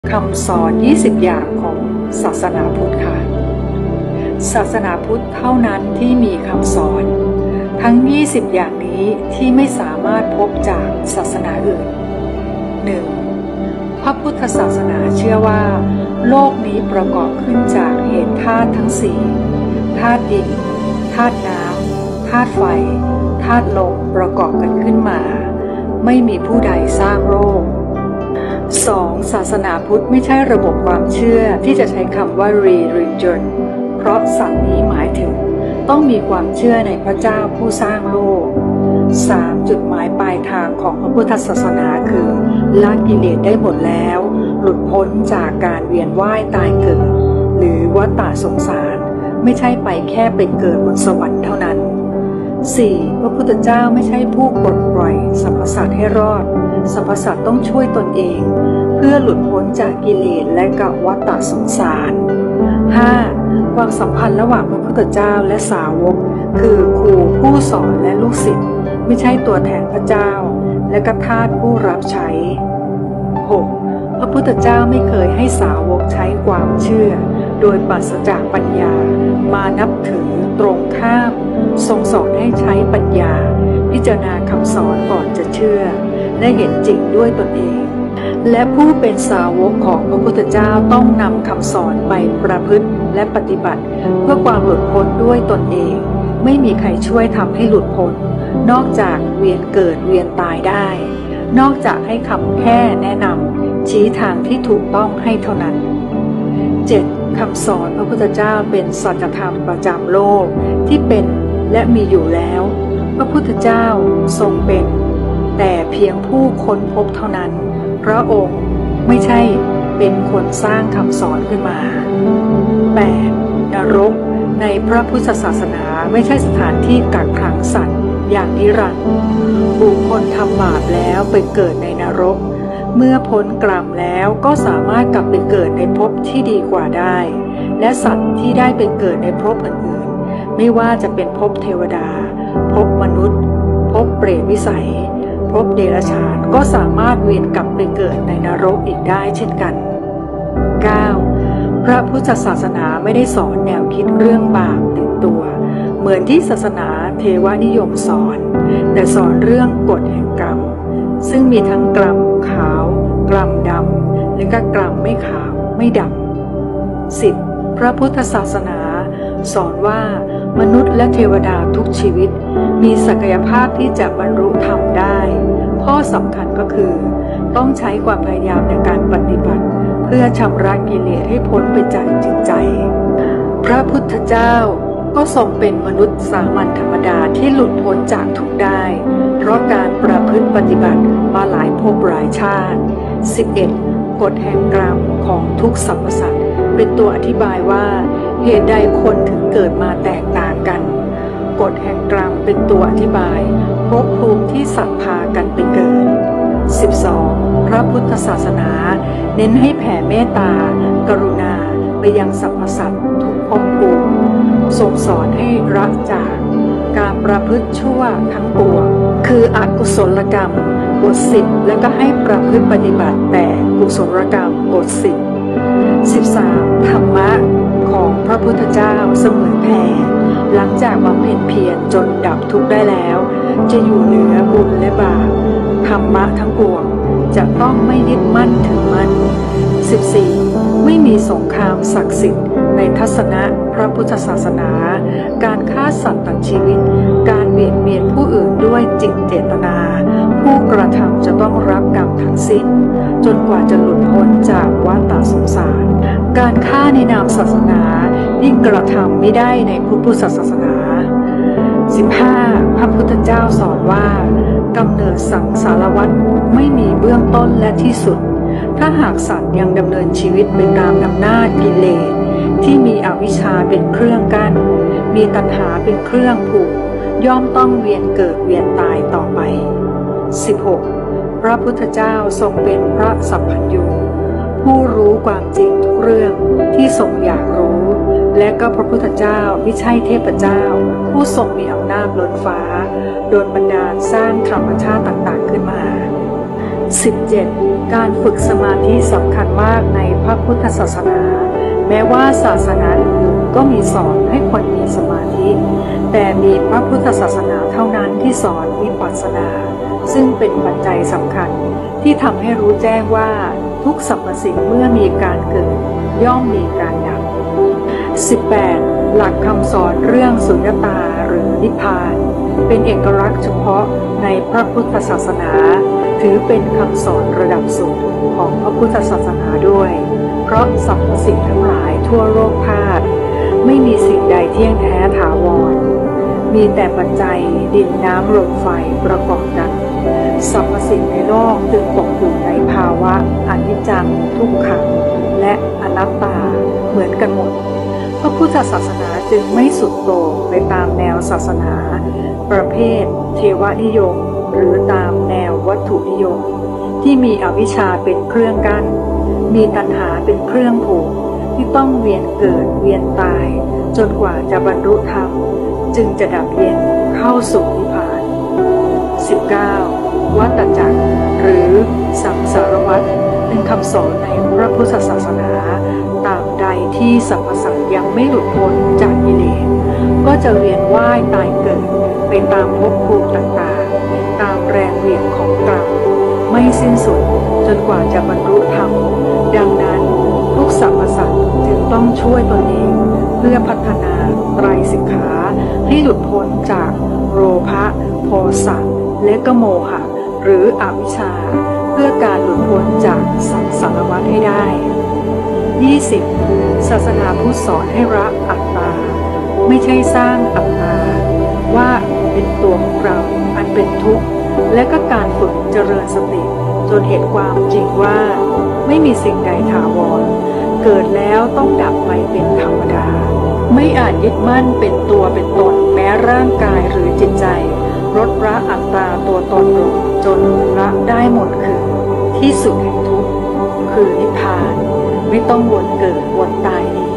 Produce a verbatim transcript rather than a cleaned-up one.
คำสอนยี่สิบอย่างของศาสนาพุทธค่ะศาสนาพุทธเท่านั้นที่มีคำสอนทั้งยี่สิบอย่างนี้ที่ไม่สามารถพบจากศาสนาอื่น หนึ่ง. พระพุทธศาสนาเชื่อว่าโลกนี้ประกอบขึ้นจากเหตุธาตุทั้งสี่ธาตุดินธาตุน้ำธาตุไฟธาตุลมประกอบกันขึ้นมาไม่มีผู้ใดสร้างโลก สอง. ศาสนาพุทธไม่ใช่ระบบความเชื่อที่จะใช้คำว่า religion เพราะศัพท์นี้หมายถึงต้องมีความเชื่อในพระเจ้าผู้สร้างโลก สาม. จุดหมายปลายทางของพระพุทธศาสนาคือละกิเลสได้หมดแล้วหลุดพ้นจากการเวียนว่ายตายเกิดหรือวัฏฏะสงสารไม่ใช่ไปแค่ไปเกิดบนสวรรค์เท่านั้น สี่. พระพุทธเจ้าไม่ใช่ผู้ปลดปล่อยสรรพสัตว์ให้รอดสรรพสัตว์ต้องช่วยตนเองเพื่อหลุดพ้นจากกิเลสและกับวัฏฏะสงสาร ห้า. ความสัมพันธ์ระหว่างพระพุทธเจ้าและสาวกคือครูผู้สอนและลูกศิษย์ไม่ใช่ตัวแทนพระเจ้าและก็ทาสผู้รับใช้ หก. พระพุทธเจ้าไม่เคยให้สาวกใช้ความเชื่อโดยปราศจากปัญญามานับถือตรงข้ามทรงสอนให้ใช้ปัญญาพิจารณาคำสอนก่อนจะเชื่อและเห็นจริงด้วยตนเองและผู้เป็นสาวกของพระพุทธเจ้าต้องนำคำสอนไปประพฤติและปฏิบัติเพื่อความหลุดพ้นด้วยตนเองไม่มีใครช่วยทำให้หลุดพ้นนอกจากเวียนเกิดเวียนตายได้นอกจากให้คำแค่แนะนำชี้ทางที่ถูกต้องให้เท่านั้น เจ็ด. คำสอนพระพุทธเจ้าเป็นสัจธรรมประจำโลกที่เป็นและมีอยู่แล้วพระพุทธเจ้าทรงเป็นแต่เพียงผู้ค้นพบเท่านั้นพระองค์ไม่ใช่เป็นคนสร้างคำสอนขึ้นมา แปด. นรกในพระพุทธศาสนาไม่ใช่สถานที่กักขังสัตว์อย่างนิรันดร์บุคคลทำบาปแล้วไปเกิดในนรกเมื่อพ้นกรรมแล้วก็สามารถกลับไปเกิดในภพที่ดีกว่าได้และสัตว์ที่ได้ไปเกิดในภพอื่นๆไม่ว่าจะเป็นภพเทวดาภพมนุษย์ภพเปรตวิสัยภพเดรัจฉานก็สามารถเวียนกลับไปเกิดในนรกอีกได้เช่นกัน เก้า. พระพุทธศาสนาไม่ได้สอนแนวคิดเรื่องบาปติดตัวเหมือนที่ศาสนาเทวนิยมสอนแต่สอนเรื่องกฎแห่งกรรมซึ่งมีทั้งกรรมขาวกรรมดำและก็กรรมไม่ขาวไม่ดำ สิบ. พระพุทธศาสนาสอนว่ามนุษย์และเทวดาทุกชีวิตมีศักยภาพที่จะบรรลุธรรมได้ข้อสำคัญก็คือต้องใช้ความพยายามในการปฏิบัติเพื่อชำระกิเลสให้พ้นไปจากจิตใจพระพุทธเจ้าก็ทรงเป็นมนุษย์สามัญธรรมดาที่หลุดพ้นจากทุกข์ได้เพราะการประพฤติปฏิบัติมาหลายภพหลายชาติ สิบเอ็ด. กฎแห่งกรรมของทุกสรรพสัตว์เป็นตัวอธิบายว่าเหตุใดคนถึงเกิดมาแตกต่างกันกฎแห่งกรรมเป็นตัวอธิบายภพภูมิที่สัตว์พากันไปเกิด สิบสอง. พระพุทธศาสนาเน้นให้แผ่เมตตากรุณาไปยังสรรพสัตว์ทุกภพภูมิทรงสอนให้ละจากการประพฤติชั่วทั้งปวงคืออกุศลกรรมบทสิบและก็ให้ประพฤติปฏิบัติแต่กุศลกรรมบทสิบ สิบสาม. ธรรมะของพระพุทธเจ้าเสมือนแผ่หลังจากบำเพ็ญเพียรจนดับทุกข์ได้แล้วจะอยู่เหนือบุญและบาปธรรมะทั้งปวงจะต้องไม่ยึดมั่นถือมั่น สิบสี่. ไม่มีสงครามศักดิ์สิทธิ์ในทัศนะพระพุทธศาสนาการฆ่าสัตว์ตัดชีวิตการเบียดเบียนผู้อื่นด้วยจิตเจตนาผู้กระทำจะต้องรับกรรมทั้งสิ้นจนกว่าจะหลุดพ้นจากวัฏฏะสงสารการฆ่าในนามศาสนายิ่งกระทำไม่ได้ในพุทธศาสนา สิบห้า. พระพุทธเจ้าสอนว่ากำเนิดสังสารวัฏไม่มีเบื้องต้นและที่สุดถ้าหากสัตว์ยังดำเนินชีวิตไปตามอำนาจกิเลสที่มีอวิชชาเป็นเครื่องกั้นมีตัณหาเป็นเครื่องผูกย่อมต้องเวียนเกิดเวียนตายต่อไป สิบหก. พระพุทธเจ้าทรงเป็นพระสัพพัญญูผู้รู้ความจริงทุกเรื่องที่ทรงอยากรู้และก็พระพุทธเจ้าไม่ใช่เทพเจ้าผู้ทรงมีอำนาจล้นฟ้าโดนบันดาลสร้างธรรมชาติต่างๆขึ้นมาสิบเจ็ด การฝึกสมาธิสำคัญมากในพระพุทธศาสนาแม้ว่าศาสนาอื่นก็มีสอนให้คนมีสมาธิแต่มีพระพุทธศาสนาเท่านั้นที่สอนวิปัสสนาซึ่งเป็นปัจจัยสำคัญที่ทำให้รู้แจ้งว่าทุกสรรพสิ่งเมื่อมีการเกิดย่อมมีการดับ สิบแปด หลักคำสอนเรื่องสุญญตาหรือนิพพานเป็นเอกลักษณ์เฉพาะในพระพุทธศาสนาถือเป็นคำสอนระดับสูงของพระพุทธศาสนาด้วยเพราะสรรพสิ่งทั้งหลายทั่วโลกธาตุไม่มีสิ่งใดเที่ยงแท้ถาวรมีแต่ปัจจัยดินน้ำลมไฟประกอบกันสรรพสิ่งในโลกจึงตกอยู่ในภาวะอนิจจังทุกขังและอนัตตาเหมือนกันหมดพระพุทธศาสนาจึงไม่สุดโต่งไปตามแนวศาสนาประเภทเทวนิยมหรือตามแนววัตถุนิยมที่มีอวิชชาเป็นเครื่องกั้นมีตัณหาเป็นเครื่องผูกที่ต้องเวียนเกิดเวียนตายจนกว่าจะบรรลุธรรมจึงจะดับเย็นเข้าสู่นิพพาน สิบเก้า วัฏจักรหรือสังสารวัฏเป็นคำสอนในพระพุทธศาสนาตามใดที่สรรพสัตว์ยังไม่หลุดพ้นจากกิเลสก็จะเวียนว่ายตายเกิดไปตามภพภูมิต่างๆตามแรงเหวี่ยงของกรรมไม่สิ้นสุดจนกว่าจะบรรลุธรรมดังนั้นทุกสรรพสัตว์จึงต้องช่วยตนเองเพื่อพัฒนาไตรสิกขาให้หลุดพ้นจากโลภะโทสะและก็โมหะหรืออวิชชาเพื่อการหลุดพ้นจากสังสารวัฏให้ได้ ยี่สิบ ศาสนาพุทธสอนให้รักอัตตาไม่ใช่สร้างอัตตาว่าเป็นตัวของเราอันเป็นทุกข์และก็การฝึกเจริญสติจนเห็นความจริงว่าไม่มีสิ่งใดถาวรเกิดแล้วต้องดับไปเป็นธรรมดาไม่อาจยึดมั่นเป็นตัวเป็นตนแม้ร่างกายหรือจิตใจลดละอัตตาตัวตนลงจนละได้หมดคือที่สุดแห่งทุกข์คือนิพพานไม่ต้องวนเกิดวนตายอีก